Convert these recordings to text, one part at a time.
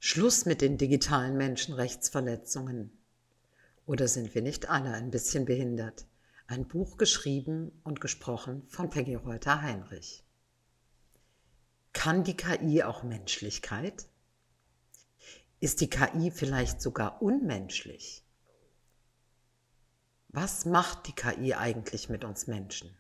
Schluss mit den digitalen Menschenrechtsverletzungen. Oder sind wir nicht alle ein bisschen behindert? Ein Buch geschrieben und gesprochen von Peggy Reuter-Heinrich. Kann die KI auch Menschlichkeit? Ist die KI vielleicht sogar unmenschlich? Was macht die KI eigentlich mit uns Menschen?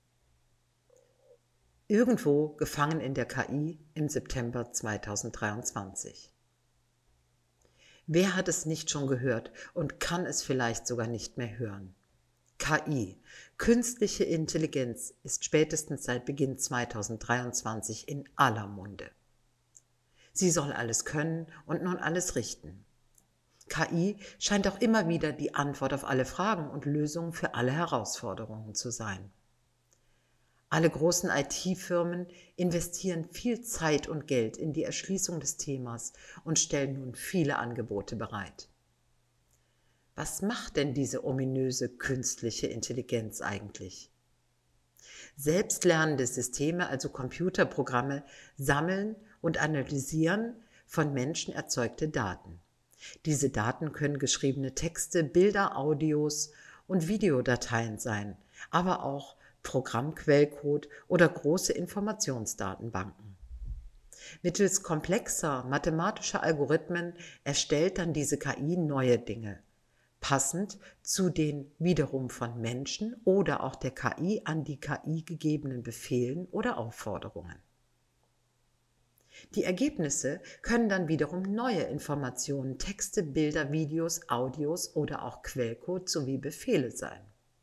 Irgendwo gefangen in der KI im September 2023. Wer hat es nicht schon gehört und kann es vielleicht sogar nicht mehr hören? KI, künstliche Intelligenz, ist spätestens seit Beginn 2023 in aller Munde. Sie soll alles können und nun alles richten. KI scheint auch immer wieder die Antwort auf alle Fragen und Lösungen für alle Herausforderungen zu sein. Alle großen IT-Firmen investieren viel Zeit und Geld in die Erschließung des Themas und stellen nun viele Angebote bereit. Was macht denn diese ominöse künstliche Intelligenz eigentlich? Selbstlernende Systeme, also Computerprogramme, sammeln und analysieren von Menschen erzeugte Daten. Diese Daten können geschriebene Texte, Bilder, Audios und Videodateien sein, aber auch Programmquellcode oder große Informationsdatenbanken. Mittels komplexer mathematischer Algorithmen erstellt dann diese KI neue Dinge, passend zu den wiederum von Menschen oder auch der KI an die KI gegebenen Befehlen oder Aufforderungen. Die Ergebnisse können dann wiederum neue Informationen, Texte, Bilder, Videos, Audios oder auch Quellcode sowie Befehle sein.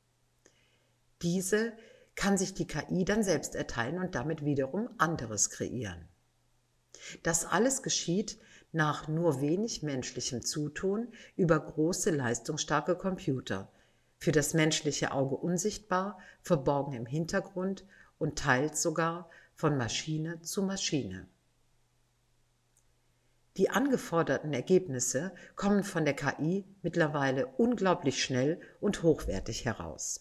Diese kann sich die KI dann selbst erteilen und damit wiederum anderes kreieren. Das alles geschieht nach nur wenig menschlichem Zutun über große, leistungsstarke Computer, für das menschliche Auge unsichtbar, verborgen im Hintergrund und teils sogar von Maschine zu Maschine. Die angeforderten Ergebnisse kommen von der KI mittlerweile unglaublich schnell und hochwertig heraus.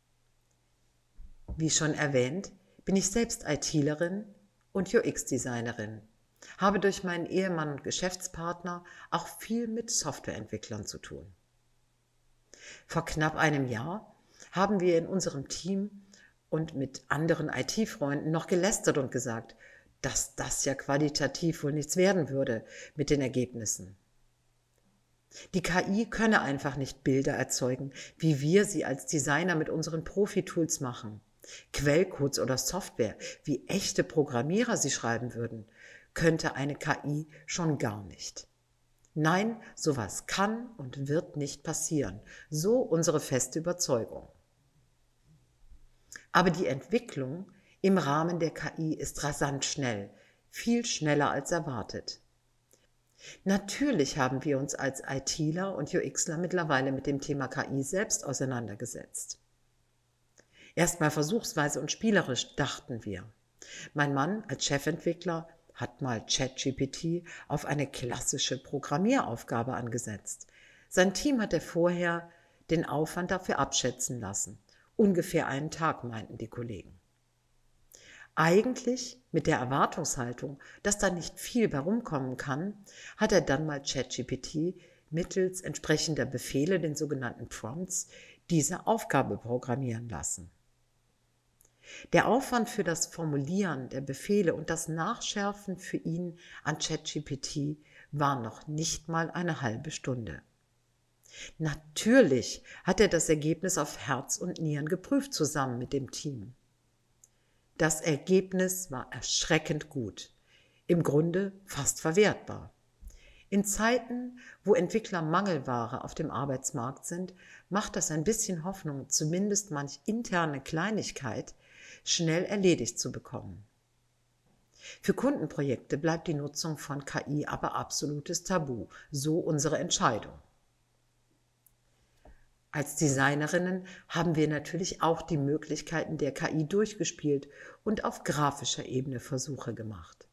Wie schon erwähnt, bin ich selbst ITlerin und UX-Designerin, habe durch meinen Ehemann und Geschäftspartner auch viel mit Softwareentwicklern zu tun. Vor knapp einem Jahr haben wir in unserem Team und mit anderen IT-Freunden noch gelästert und gesagt, dass das ja qualitativ wohl nichts werden würde mit den Ergebnissen. Die KI könne einfach nicht Bilder erzeugen, wie wir sie als Designer mit unseren Profi-Tools machen. Quellcodes oder Software, wie echte Programmierer sie schreiben würden, könnte eine KI schon gar nicht. Nein, sowas kann und wird nicht passieren. So unsere feste Überzeugung. Aber die Entwicklung im Rahmen der KI ist rasant schnell, viel schneller als erwartet. Natürlich haben wir uns als ITler und UXler mittlerweile mit dem Thema KI selbst auseinandergesetzt. Erstmal versuchsweise und spielerisch dachten wir. Mein Mann als Chefentwickler hat mal ChatGPT auf eine klassische Programmieraufgabe angesetzt. Sein Team hatte vorher den Aufwand dafür abschätzen lassen. Ungefähr einen Tag, meinten die Kollegen. Eigentlich mit der Erwartungshaltung, dass da nicht viel bei rumkommen kann, hat er dann mal ChatGPT mittels entsprechender Befehle, den sogenannten Prompts, diese Aufgabe programmieren lassen. Der Aufwand für das Formulieren der Befehle und das Nachschärfen für ihn an ChatGPT war noch nicht mal eine halbe Stunde. Natürlich hat er das Ergebnis auf Herz und Nieren geprüft zusammen mit dem Team. Das Ergebnis war erschreckend gut, im Grunde fast verwertbar. In Zeiten, wo Entwickler Mangelware auf dem Arbeitsmarkt sind, macht das ein bisschen Hoffnung, zumindest manch interne Kleinigkeit schnell erledigt zu bekommen. Für Kundenprojekte bleibt die Nutzung von KI aber absolutes Tabu, so unsere Entscheidung. Als Designerinnen haben wir natürlich auch die Möglichkeiten der KI durchgespielt und auf grafischer Ebene Versuche gemacht.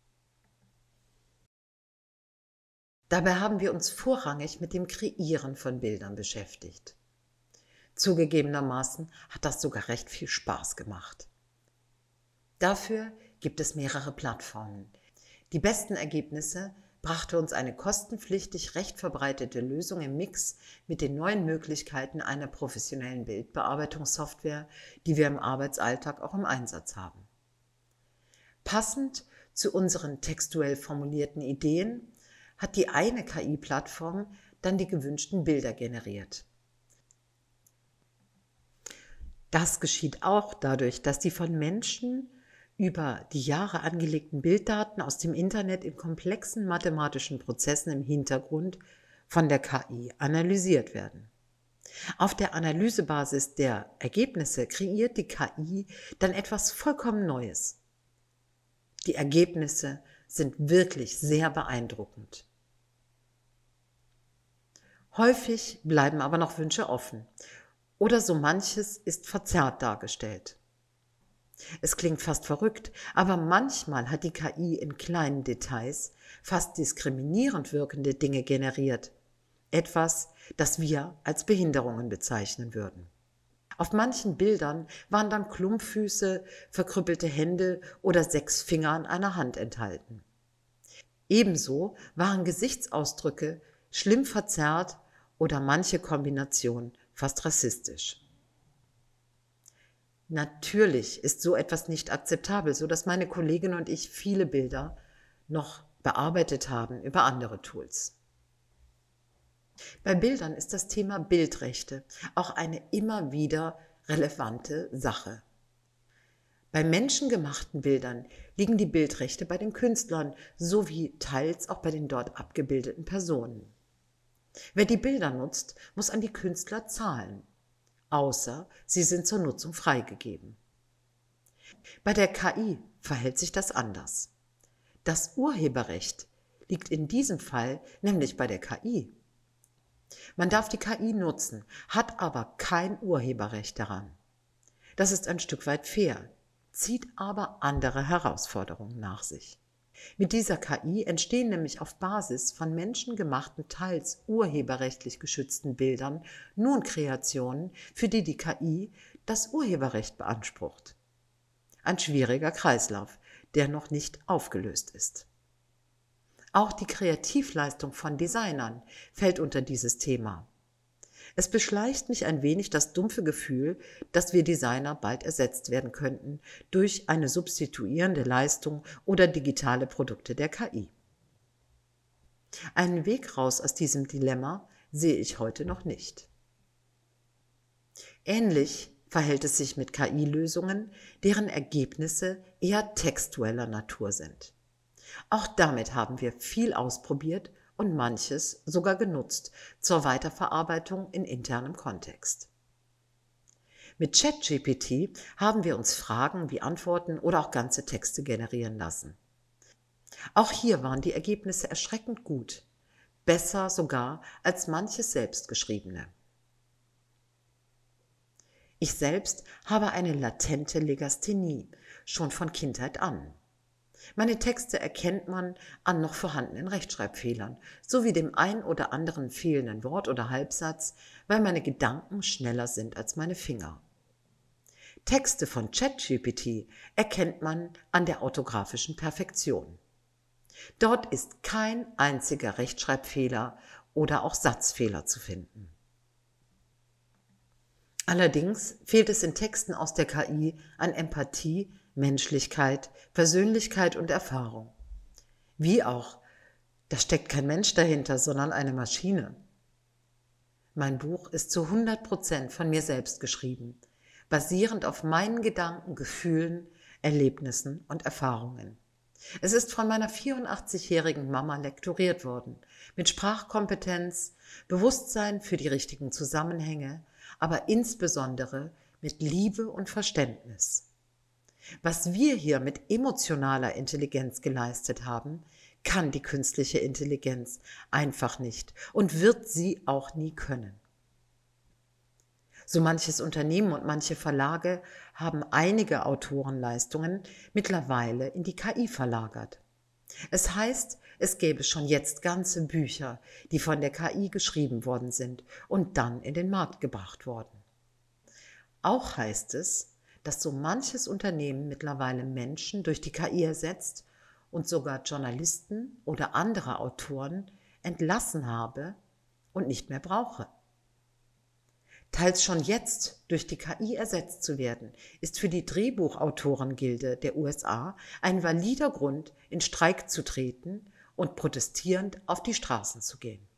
Dabei haben wir uns vorrangig mit dem Kreieren von Bildern beschäftigt. Zugegebenermaßen hat das sogar recht viel Spaß gemacht. Dafür gibt es mehrere Plattformen. Die besten Ergebnisse brachte uns eine kostenpflichtig recht verbreitete Lösung im Mix mit den neuen Möglichkeiten einer professionellen Bildbearbeitungssoftware, die wir im Arbeitsalltag auch im Einsatz haben. Passend zu unseren textuell formulierten Ideen hat die eine KI-Plattform dann die gewünschten Bilder generiert. Das geschieht auch dadurch, dass die von Menschen über die Jahre angelegten Bilddaten aus dem Internet in komplexen mathematischen Prozessen im Hintergrund von der KI analysiert werden. Auf der Analysebasis der Ergebnisse kreiert die KI dann etwas vollkommen Neues. Die Ergebnisse sind wirklich sehr beeindruckend. Häufig bleiben aber noch Wünsche offen oder so manches ist verzerrt dargestellt. Es klingt fast verrückt, aber manchmal hat die KI in kleinen Details fast diskriminierend wirkende Dinge generiert. Etwas, das wir als Behinderungen bezeichnen würden. Auf manchen Bildern waren dann Klumpfüße, verkrüppelte Hände oder 6 Finger an einer Hand enthalten. Ebenso waren Gesichtsausdrücke schlimm verzerrt oder manche Kombination fast rassistisch. Natürlich ist so etwas nicht akzeptabel, sodass meine Kollegin und ich viele Bilder noch bearbeitet haben über andere Tools. Bei Bildern ist das Thema Bildrechte auch eine immer wieder relevante Sache. Bei menschengemachten Bildern liegen die Bildrechte bei den Künstlern sowie teils auch bei den dort abgebildeten Personen. Wer die Bilder nutzt, muss an die Künstler zahlen, außer sie sind zur Nutzung freigegeben. Bei der KI verhält sich das anders. Das Urheberrecht liegt in diesem Fall nämlich bei der KI. Man darf die KI nutzen, hat aber kein Urheberrecht daran. Das ist ein Stück weit fair, zieht aber andere Herausforderungen nach sich. Mit dieser KI entstehen nämlich auf Basis von menschengemachten, teils urheberrechtlich geschützten Bildern nun Kreationen, für die die KI das Urheberrecht beansprucht. Ein schwieriger Kreislauf, der noch nicht aufgelöst ist. Auch die Kreativleistung von Designern fällt unter dieses Thema. Es beschleicht mich ein wenig das dumpfe Gefühl, dass wir Designer bald ersetzt werden könnten durch eine substituierende Leistung oder digitale Produkte der KI. Einen Weg raus aus diesem Dilemma sehe ich heute noch nicht. Ähnlich verhält es sich mit KI-Lösungen, deren Ergebnisse eher textueller Natur sind. Auch damit haben wir viel ausprobiert und manches sogar genutzt zur Weiterverarbeitung in internem Kontext. Mit ChatGPT haben wir uns Fragen wie Antworten oder auch ganze Texte generieren lassen. Auch hier waren die Ergebnisse erschreckend gut, besser sogar als manches selbstgeschriebene. Ich selbst habe eine latente Legasthenie, schon von Kindheit an. Meine Texte erkennt man an noch vorhandenen Rechtschreibfehlern, sowie dem ein oder anderen fehlenden Wort oder Halbsatz, weil meine Gedanken schneller sind als meine Finger. Texte von ChatGPT erkennt man an der orthografischen Perfektion. Dort ist kein einziger Rechtschreibfehler oder auch Satzfehler zu finden. Allerdings fehlt es in Texten aus der KI an Empathie, Menschlichkeit, Persönlichkeit und Erfahrung. Wie auch, da steckt kein Mensch dahinter, sondern eine Maschine. Mein Buch ist zu 100% von mir selbst geschrieben, basierend auf meinen Gedanken, Gefühlen, Erlebnissen und Erfahrungen. Es ist von meiner 84-jährigen Mama lektoriert worden, mit Sprachkompetenz, Bewusstsein für die richtigen Zusammenhänge, aber insbesondere mit Liebe und Verständnis. Was wir hier mit emotionaler Intelligenz geleistet haben, kann die künstliche Intelligenz einfach nicht und wird sie auch nie können. So manches Unternehmen und manche Verlage haben einige Autorenleistungen mittlerweile in die KI verlagert. Es heißt, es gäbe schon jetzt ganze Bücher, die von der KI geschrieben worden sind und dann in den Markt gebracht worden. Auch heißt es, dass so manches Unternehmen mittlerweile Menschen durch die KI ersetzt und sogar Journalisten oder andere Autoren entlassen habe und nicht mehr brauche. Teils schon jetzt durch die KI ersetzt zu werden, ist für die Drehbuchautorengilde der USA ein valider Grund, in Streik zu treten und protestierend auf die Straßen zu gehen.